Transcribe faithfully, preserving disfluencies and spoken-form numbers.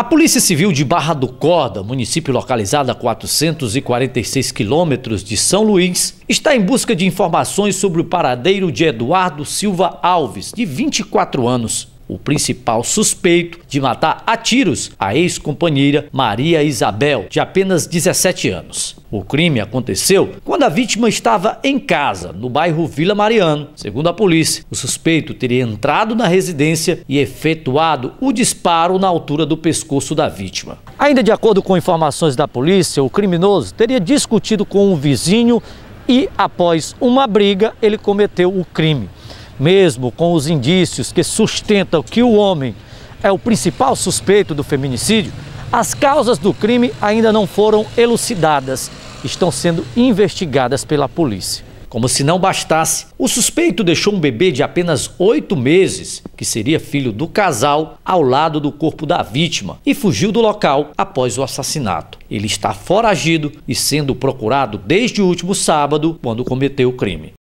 Polícia Civil de Barra do Corda, município localizado a quatrocentos e quarenta e seis quilômetros de São Luís, está em busca de informações sobre o paradeiro de Eduardo Silva Alves, de vinte e quatro anos, o principal suspeito de matar a tiros a ex-companheira Maria Isabel, de apenas dezessete anos. O crime aconteceu quando a vítima estava em casa, no bairro Vila Mariano. Segundo a polícia, o suspeito teria entrado na residência e efetuado o disparo na altura do pescoço da vítima. Ainda de acordo com informações da polícia, o criminoso teria discutido com um vizinho e, após uma briga, ele cometeu o crime. Mesmo com os indícios que sustentam que o homem é o principal suspeito do feminicídio, as causas do crime ainda não foram elucidadas, estão sendo investigadas pela polícia. Como se não bastasse, o suspeito deixou um bebê de apenas oito meses, que seria filho do casal, ao lado do corpo da vítima e fugiu do local após o assassinato. Ele está foragido e sendo procurado desde o último sábado, quando cometeu o crime.